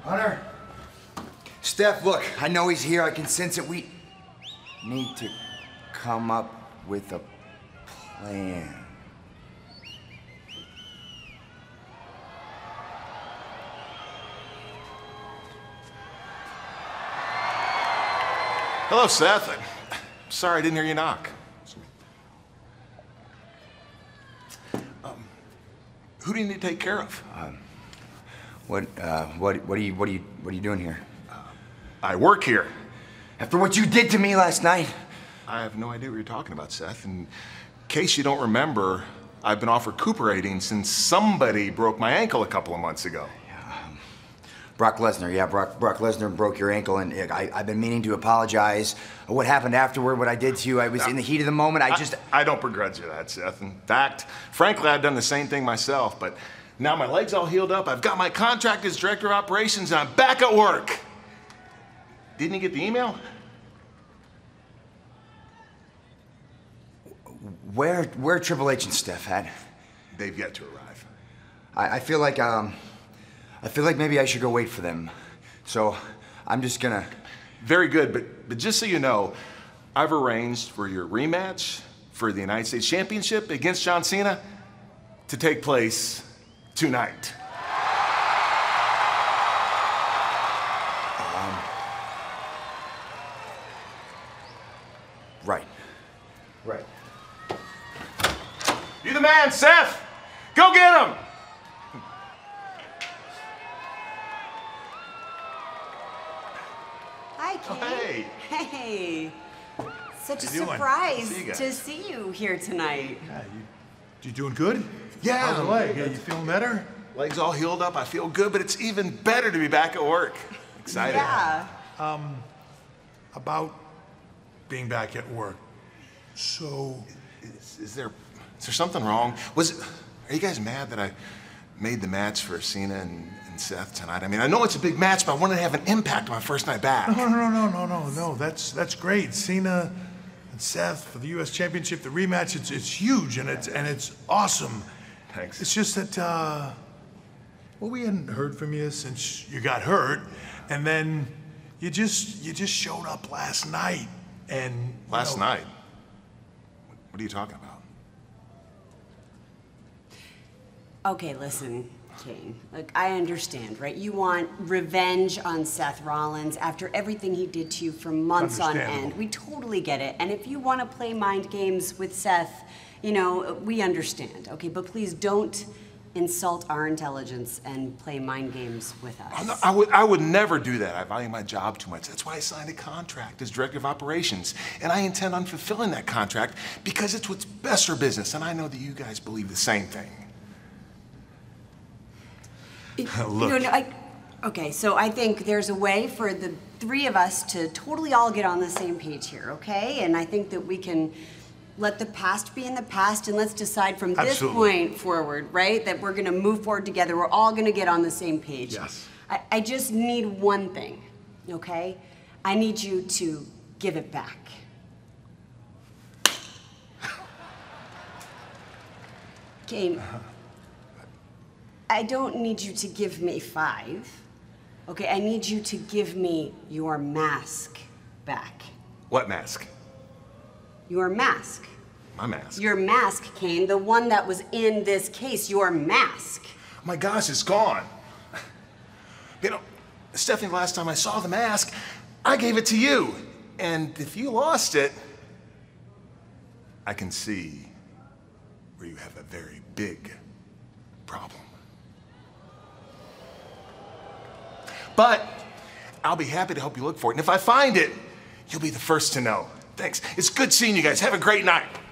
Hunter. Steph, look, I know he's here. I can sense it. We need to come up with a plan. Hello, Seth. I'm sorry I didn't hear you knock. Who do you need to take care of? What are you doing here? I work here. After what you did to me last night? I have no idea what you're talking about, Seth. In case you don't remember, I've been off recuperating since somebody broke my ankle a couple of months ago. Brock Lesnar, yeah, Brock Lesnar broke your ankle, and I've been meaning to apologize. What happened afterward, what I did to you, I was in the heat of the moment, I don't begrudge you that, Seth. In fact, frankly, I've done the same thing myself, but now my leg's all healed up, I've got my contract as director of operations, and I'm back at work. Didn't you get the email? Where Triple H and Steph at? They've yet to arrive. I feel like maybe I should go wait for them. So I'm just gonna. Very good, but just so you know, I've arranged for your rematch for the United States Championship against John Cena to take place tonight. Right. You the man, Seth! Go get him! Hi, Kane. Oh, hey. Hey. Such a How you doing? surprise See you guys. to see you here tonight. Yeah, you doing good? Yeah. How's the leg? Yeah, you feeling better? Leg's all healed up, I feel good, but it's even better to be back at work. Excited. Yeah. About being back at work. So, Is there something wrong? Are you guys mad that I made the match for Cena and Seth tonight? I mean, I know it's a big match, but I wanted to have an impact on my first night back. no. That's great. Cena and Seth for the U.S. Championship, the rematch. It's huge and it's awesome. Thanks. It's just that well, we hadn't heard from you since you got hurt, and then you just showed up last night, and Last night? What are you talking about? Okay, listen, Kane. Look, I understand, right? You want revenge on Seth Rollins after everything he did to you for months on end. We totally get it. And if you want to play mind games with Seth, you know, we understand, okay? But please don't insult our intelligence and play mind games with us. No, I would never do that. I value my job too much. That's why I signed a contract as director of operations. And I intend on fulfilling that contract because it's what's best for business. And I know that you guys believe the same thing. Look. Okay, so I think there's a way for the three of us to totally all get on the same page here, okay? And I think that we can let the past be in the past, and let's decide from this point forward, right? That we're gonna move forward together. We're all gonna get on the same page. Yes. I just need one thing, okay? I need you to give it back. Kane, I don't need you to give me 5. Okay, I need you to give me your mask back. What mask? Your mask. My mask. Your mask, Kane, the one that was in this case, your mask. Oh my gosh, it's gone. You know, Stephanie, last time I saw the mask, I gave it to you. And if you lost it, I can see where you have a very big problem. But I'll be happy to help you look for it. And if I find it, you'll be the first to know. Thanks. It's good seeing you guys. Have a great night.